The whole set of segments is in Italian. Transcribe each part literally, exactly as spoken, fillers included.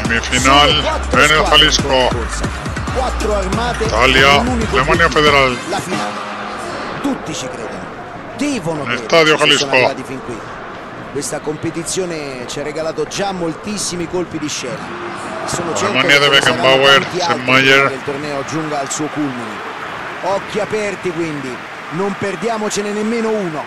Semifinal en el Jalisco. Quattro armate, Italia, Alemania Federal. La finale. Tutti ci credono. Devono Nel credere Stadio che Jalisco. sono arrivati fin qui. Questa competizione ci ha regalato già moltissimi colpi di scena. Sono certo Alemania che de ce ne Beckenbauer, saranno tanti altri Sennmayer. prima che il torneo giunga al suo culmine. Occhi aperti quindi, non perdiamocene nemmeno uno.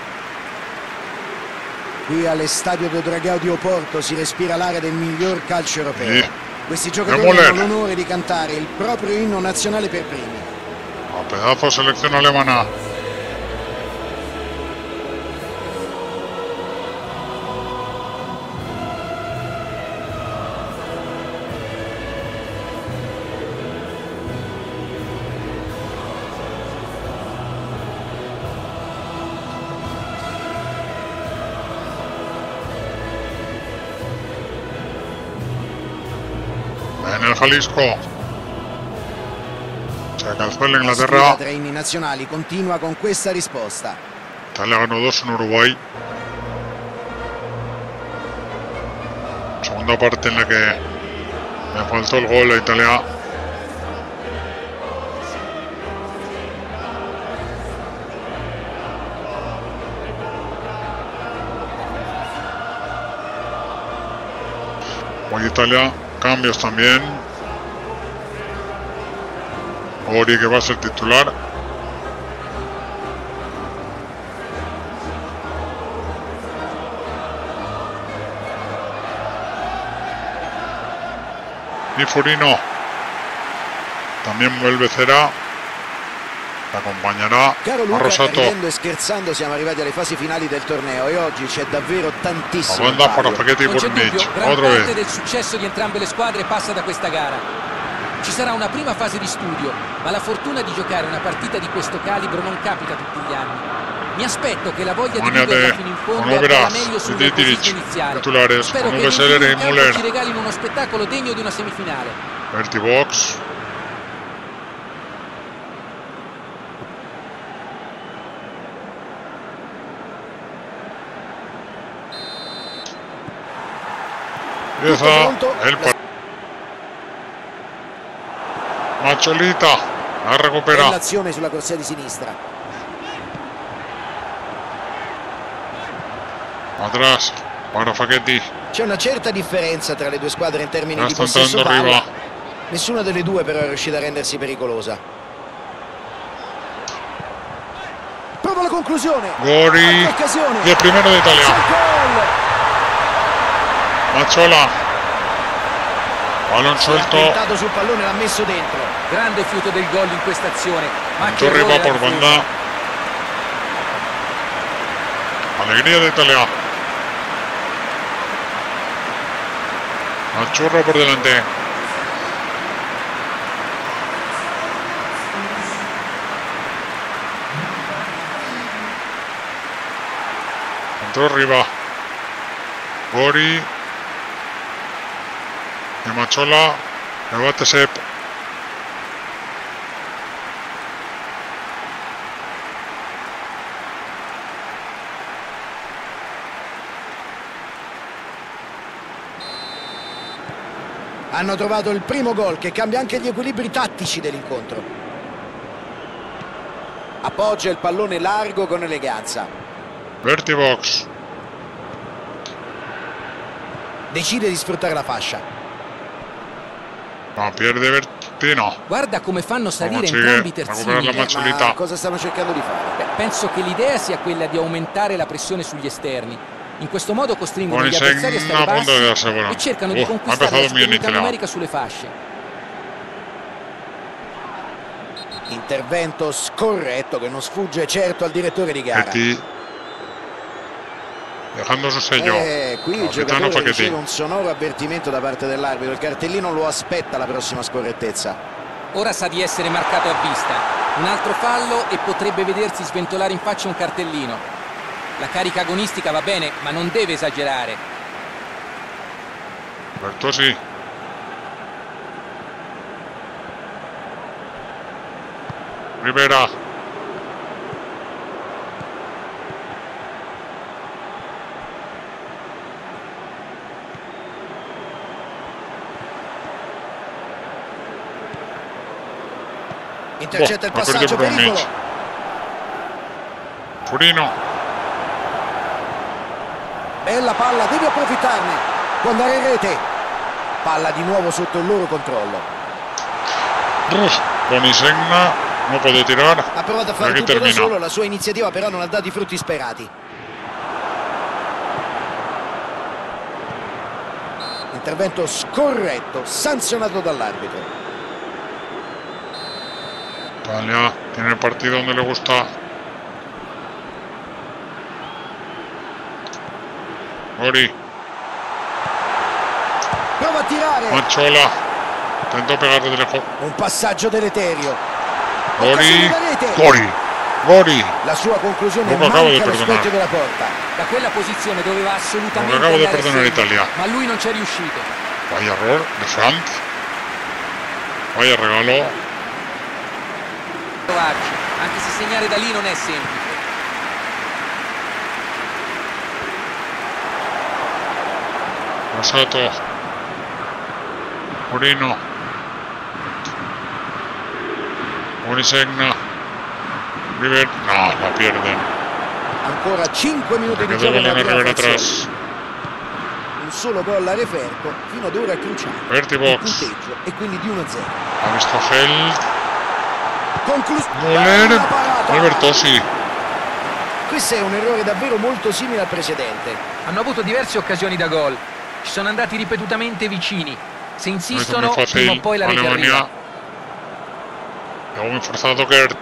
Qui all'Estadio do Dragão di Oporto si respira l'aria del miglior calcio europeo. Sì. Questi giocatori hanno l'onore di cantare il proprio inno nazionale per primi. A pedazo selección alemana. En el Jalisco. Se alcanzó el Inglaterra. Tra inni nazionali continua con questa risposta. Italia ganó dos en Uruguay. Segunda parte en la que me faltó el gol a Italia. Hoy Italia, cambios también. Ori que va a ser titular. Y Furino. También vuelve Cera. La acompañará Caro a Luca, Rosato. ridendo e scherzando siamo arrivati alle fasi finali del torneo e oggi c'è davvero tantissimo. La banda para Spaghetti Non c'è Burnic. dubbio, gran Otra parte vez. del successo di entrambe le squadre passa da questa gara. Ci sarà una prima fase di studio, ma la fortuna di giocare una partita di questo calibro non capita tutti gli anni. Mi aspetto che la voglia di Alemania viverla de fino in fondo Ono abbia Veras, meglio sul Didiric, nervosismo iniziale. titulares, Spero Ono che i Veseler ventidue e in campo Müller. ci regalino uno spettacolo degno di una semifinale. Berti Box. Empieza el partido. Macholita la recupera. L'azione sulla corsia di sinistra. Atrás para Facchetti. C'è una certa differenza tra le due squadre in termini Ya di está possesso entrando palla. arriba. Nessuna delle due però è riuscita a rendersi pericolosa. Prova la conclusione. Gori. Occasione. Y el primero de C'è Italia. il gol. Machola. Balón Si è suelto. puntato sul pallone e l'ha messo dentro. Grande fiuto del gol in questa azione. Ma che Torre errore va la por difesa. banda. Alegría de Italia. Al churro por delante. Entró arriba. Gori. Y Machola. Rebate Sep. Hanno trovato il primo gol che cambia anche gli equilibri tattici dell'incontro. Appoggia il pallone largo con eleganza. Berti Box. Decide di sfruttare la fascia. No, pierde Bertino. Guarda come fanno salire consigue entrambi i recuperar terzini. la Eh, Macholita. ma cosa stanno cercando di fare? Beh, penso che l'idea sia quella di aumentare la pressione sugli esterni. In questo modo costringono gli Buonisen avversari a stare a punto de bassi darse buena. e cercano Uh, di ha conquistare empezado la bien superiorità Italia. numerica sulle fasce. Intervento scorretto che non sfugge certo al direttore di gara. Facchetti. Dejando su sello. Eh, qui il Capitano giocatore Facchetti. riceve un sonoro avvertimento da parte dell'arbitro. Il cartellino lo aspetta la prossima scorrettezza. Ora sa di essere marcato a vista. Un altro fallo e potrebbe vedersi sventolare in faccia un cartellino. La carica agonistica va bene, ma non deve esagerare. Bertossi. Rivera. Intercetta il Boh, ha passaggio, perdido pericolo. Brunic. Furino. Bella palla, devi approfittarne. Può andare in rete. Palla di nuovo sotto il loro controllo. Bonisegna non può tirare. Ha provato a fare Che tutto da termina. solo, la sua iniziativa però non ha dato i frutti sperati. Intervento scorretto, sanzionato dall'arbitro. Italia tiene el partido donde le gusta. Ori. Prova a tirare. Machola. Intentó pegarle de lejos. Un passaggio deleterio. Ori. Occasione da rete. Ori. Ori. La sua conclusione Lo acabo di manca allo perdonare. specchio della porta. Da quella posizione doveva assolutamente Lo acabo di andare a perdonare segno, Italia. ma lui non c'è riuscito. Vaya error de Frank. Vaya regalo. Provarci, anche se segnare da lì non è semplice. Rosato. Morino. Bonisegna. River. No, la pierden. Ancora cinque minuti Le di quedó gioco el balón a nella River prima atrás. frazione. Un solo gol a referto fino ad ora cruciale. Berti Il box. punteggio è quindi di uno a zero. Ha visto Held. Conclusione. Moller. Albertosi. Questo è un errore davvero molto simile al precedente. Hanno avuto diverse occasioni da gol, ci sono andati ripetutamente vicini. Se insistono, Muy prima o fácil. poi la rete Alemania. arriva. Luego muy forzado Gert.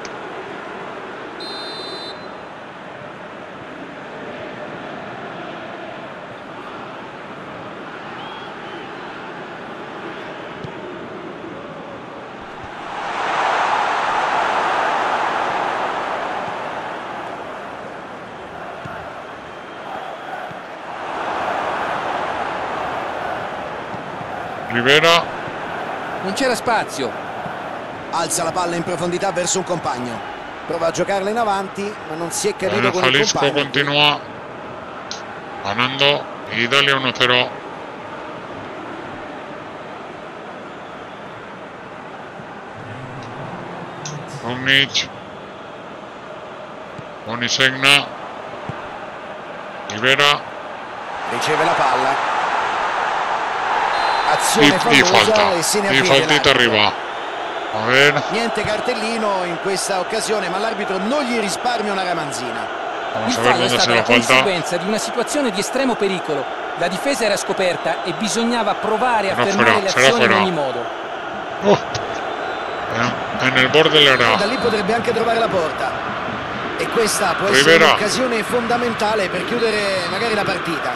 Rivera. Non c'era spazio. Alza la palla in profondità verso un compagno. Prova a giocarla in avanti, ma non si è capito El con il Jalisco compagno. continúa ganando. Italia uno cero. Brunic. Bonisegna. Rivera. Riceve la palla. Y, Azione y famosa falta. e se ne Y avvia faltita l'arbitro. arriba. A ver. Niente cartellino in questa occasione, ma l'arbitro non gli risparmia una ramanzina. Il Vamos a ver fallo è dónde se stata la la falta. conseguenza di una situazione di estremo pericolo. La difesa era scoperta e bisognava provare a Será fermare fuera, le será azioni in fuera. ogni modo. Uh, en, en el borde le Da hará. lì potrebbe anche trovare la porta. E questa può essere Rivera. un'occasione fondamentale per chiudere magari la partita.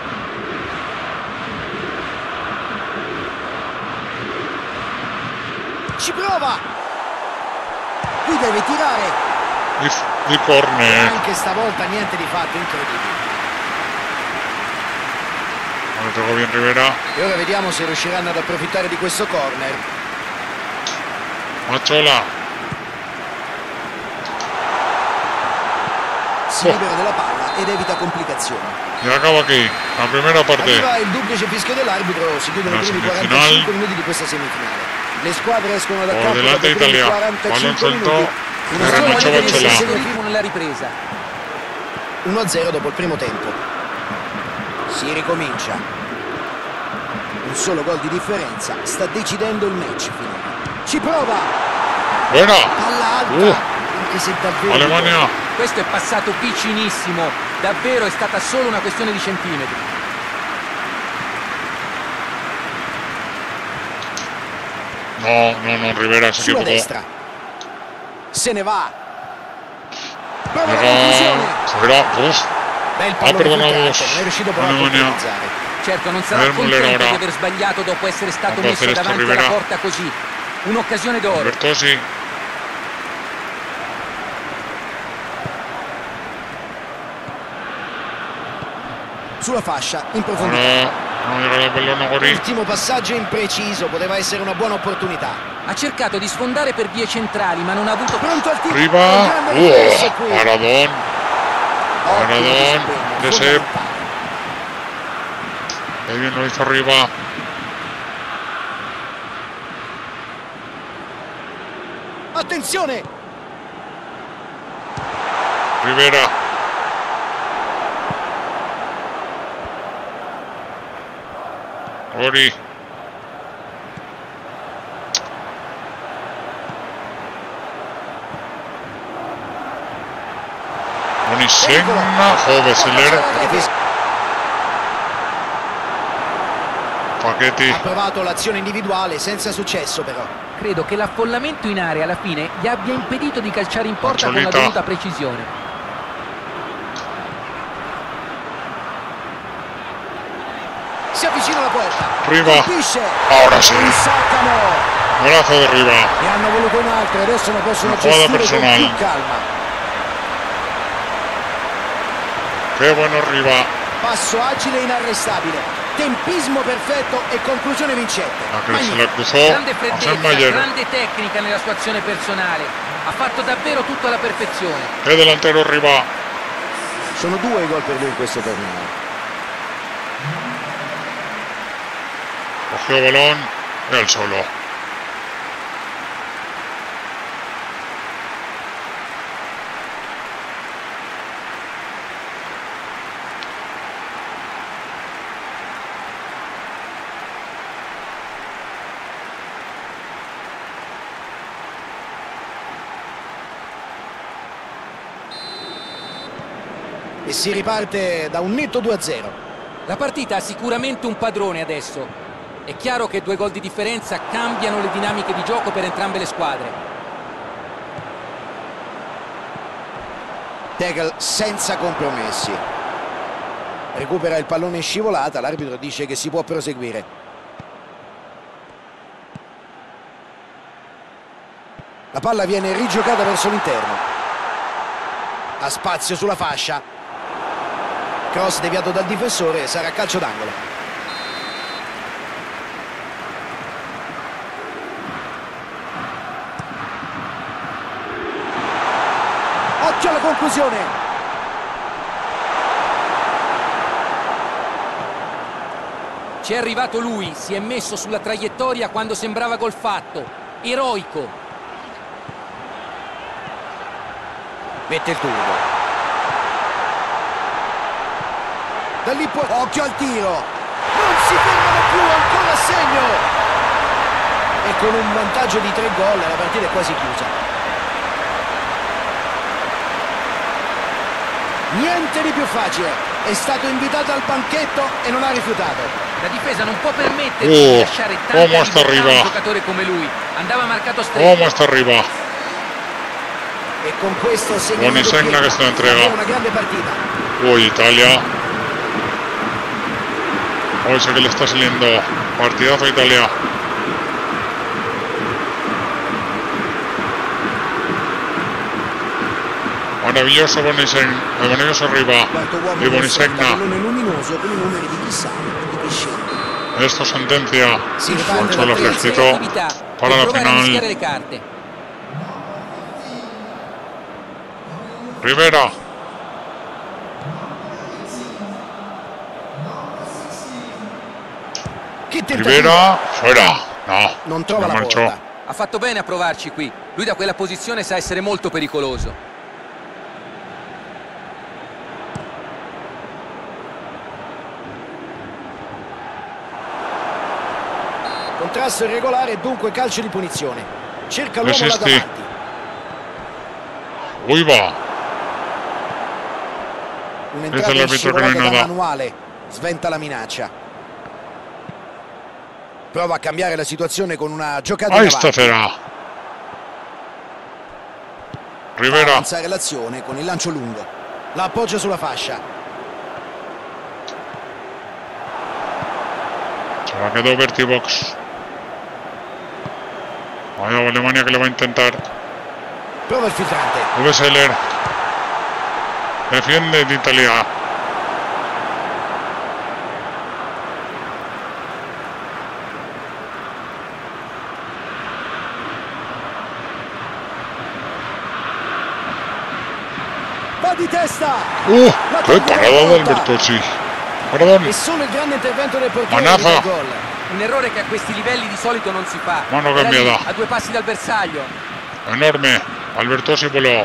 Ci prova! Qui deve tirare. Y, y corner. Anche stavolta niente di fatto, incredibile. No le tocó bien Rivera. E ora vediamo se riusciranno ad approfittare di questo corner. Machola. Si Oh. libera della palla ed evita complicazioni. Y acaba aquí. La primera parte. Arriva il duplice fischio dell'arbitro, si chiudono i La primi semifinale. quarantacinque minuti di questa semifinale. Le squadre escono dal Por campo delante dopo i primi Italia. quarantacinque Balón suelto. minuti. Uno E zero Renato alla Bacciola. ripresa, Primo nella ripresa. uno a zero dopo il primo tempo. Si ricomincia. Un solo gol di differenza sta decidendo il match finale. Ci prova! Buena. Palla alta! Uh. Anche se davvero... Alemania. Questo è passato vicinissimo. Davvero è stata solo una questione di centimetri. No, no, no. Rivera se Sulla equivocó. destra. Se ne va. Prova la Llegó. conclusione. Fuera. Uf. Bel Ha pallone perdonato filtrato, non è riuscito però a Alemania. concretizzare. Certo, non sarà Ver Muller contento ora. di aver sbagliato dopo essere stato Non può messo fare sto davanti Rivera. alla porta così. Un'occasione d'oro. Albertosi. Sulla fascia, in profondità. Ahora no llega el balón a Gori. Ultimo passaggio impreciso, poteva essere una buona opportunità. Ha cercato di sfondare per vie centrali, ma non ha avuto... Pronto al tiro. Arriba. Un grande riflesso Uh, qui. Maradón. Ottimo Maradón. disimpegno, De Sep. fondamentale. Ahí bien lo hizo arriba. Ha Attenzione! Rivera. Ori. Bonisegna, Hoveseler. Facchetti. Ha provato l'azione individuale senza successo però. Credo che l'affollamento in area alla fine gli abbia impedito di calciare in porta con la Facciolità. dovuta precisione. Si avvicina alla porta. Riva. Colpisce. Ora sì. Insaccano. Golazo di Riva. Ne hanno voluto un altro e adesso ne possono Una jugada gestire con personale. più calma. Che bueno Riva. Passo agile e inarrestabile. Tempismo perfetto e conclusione vincente. La che se Magnifico. la cruzó Grande a freddezza, Selmayr. grande tecnica nella sua azione personale. Ha fatto davvero tutto alla perfezione. E delantero Riva. Sono due i gol per lui in questo torneo. Cogió balón y al solo. E si riparte da un netto due a zero. La partita ha sicuramente un padrone adesso. È chiaro che due gol di differenza cambiano le dinamiche di gioco per entrambe le squadre. Tegel senza compromessi. Recupera il pallone in scivolata, l'arbitro dice che si può proseguire. La palla viene rigiocata verso l'interno. Ha spazio sulla fascia. Cross deviato dal difensore, sarà calcio d'angolo. Occhio alla conclusione. C'è arrivato lui, si è messo sulla traiettoria quando sembrava gol fatto. Eroico. Mette il turbo. Da lì poi occhio al tiro. Non si fermano più, ancora a segno. E con un vantaggio di tre gol la partita è quasi chiusa. Niente di più facile. È stato invitato al banchetto e non ha rifiutato. La difesa non può permettersi Oh, di lasciare tanta come sta libertà a un arriva. giocatore come lui. Andava marcato stretto. ¿Cómo está arriba? E con questo segna Buona il segna doppietto. che se la entrega. È una grande partita. Uy, Italia. Hoy sé que le está saliendo. Partidazo Italia. Maravilloso Bonisegna. Maravilloso Riva. Quarto uomo Y che affronta Bonisegna. pallone luminoso con i numeri di chi sale e di chi scende. Esto sentencia. Si riparte Consuelo da tre. fresquito Creatività para per la provare a mischiare final. le carte. Rivera. Che tentativo. Rivera. Fuera. No. Non trova No la marchó. porta. Ha fatto bene a provarci qui. Lui da quella posizione sa essere molto pericoloso. Contrasto irregolare e dunque calcio di punizione. Cerca l'uomo là Resisti. davanti. Uy, va. Un'entrata in l'arbitro che non scivolata da dà. manuale. Sventa la minaccia. Prova a cambiare la situazione con una giocata in Ahí avanti. está Ferá. Fa Rivera. avanzare l'azione con il lancio lungo. La appoggia sulla fascia. Se la quedó Vertibox. Vaya Alemania que le va a intentar. Prova il filtrante. Hoveseler. Defiende de Italia. Va di testa. Uh, qué parada del Bertozzi. Perdón. E solo il grande intervento del portiere Manafa. del gol. Un errore che a questi livelli di solito non si fa. Mano Era lì, cambiata. a due passi dal bersaglio. enorme. Albertosi volò.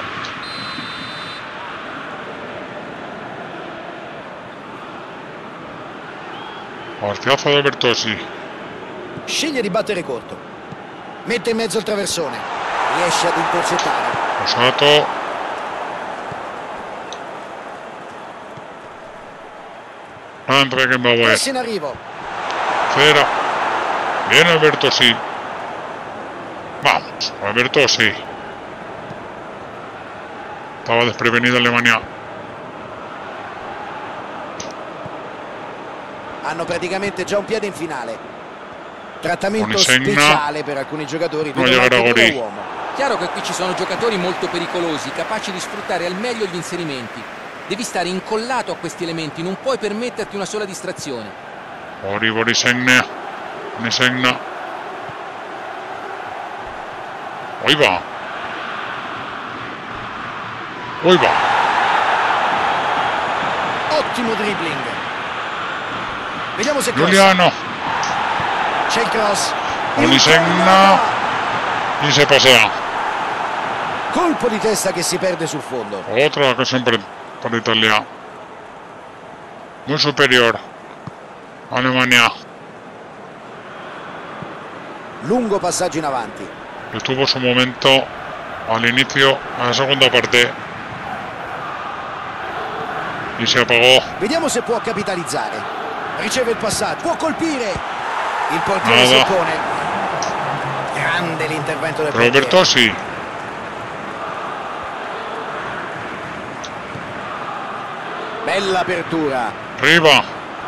Partiazzo di Albertosi. Sceglie di battere corto. Mette in mezzo il traversone. Riesce ad intercettare. Usato. Andre che va a Passo in arrivo. Fera. Viene Albertosi. Vamos, Albertosi. Estaba desprevenida Alemania. Hanno praticamente già un piede in finale. Trattamento Onisenna. speciale per alcuni giocatori. Non vedono gli anche Gori. come uomo. Chiaro che qui ci sono giocatori molto pericolosi, capaci di sfruttare al meglio gli inserimenti. Devi stare incollato a questi elementi, non puoi permetterti una sola distrazione. Ori, Onisenna. Onisenna. Hoy va. Hoy va. Ottimo dribbling. Vediamo se cross. Giuliano. C'è il cross. Onisenna. Y se pasea. Colpo di testa che si perde sul fondo. Otra que siempre para Italia. Muy superior. Alemania. Lungo passaggio in avanti. Que tuvo su momento al inicio, a la segunda parte. Y se apagó. Vediamo se può capitalizzare. Riceve il passaggio. Può colpire. Il portiere si Nada. oppone. Grande l'intervento del portiere. Albertosi. Bella apertura. Arriba.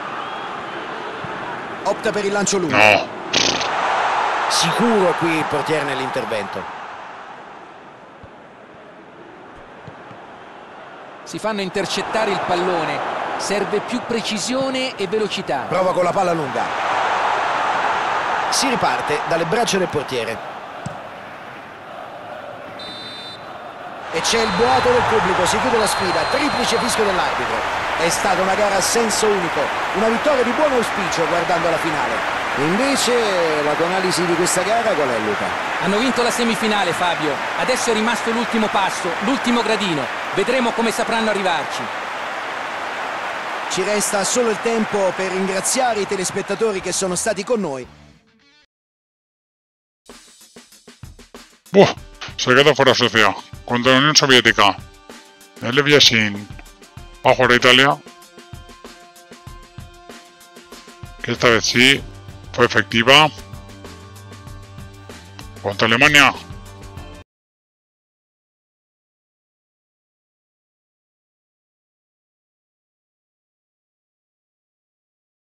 Opta per il lancio lungo. No. Sicuro qui il portiere nell'intervento. Si fanno intercettare il pallone, serve più precisione e velocità. Prova con la palla lunga. Si riparte dalle braccia del portiere. E c'è il boato del pubblico, si chiude la sfida, triplice fischio dell'arbitro. È stata una gara a senso unico, una vittoria di buon auspicio guardando la finale. Invece la tua analisi di questa gara qual è, Luca? Hanno vinto la semifinale, Fabio. Adesso è rimasto l'ultimo passo, l'ultimo gradino. Vedremo come sapranno arrivarci. Ci resta solo il tempo per ringraziare i telespettatori che sono stati con noi. Buah, se queda fuera Suecia contra la Unión Soviética. El Viasin va a jugar a Italia. Que esta vez sí fue efectiva. Contra Alemania.